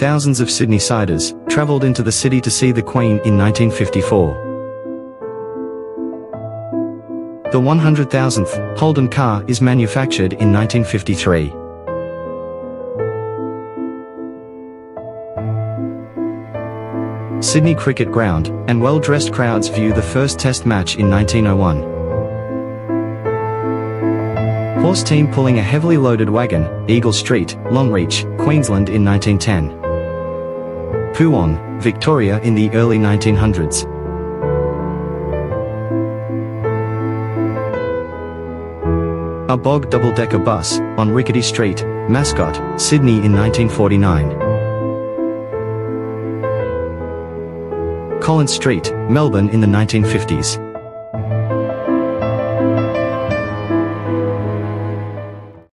thousands of Sydney-siders travelled into the city to see the Queen in 1954. The 100,000th Holden car is manufactured in 1953. Sydney Cricket Ground, and well-dressed crowds view the first Test match in 1901. Horse team pulling a heavily loaded wagon, Eagle Street, Longreach, Queensland in 1910. Poowong, Victoria in the early 1900s. A bog double-decker bus, on Rickety Street, Mascot, Sydney in 1949. Collins Street, Melbourne in the 1950s.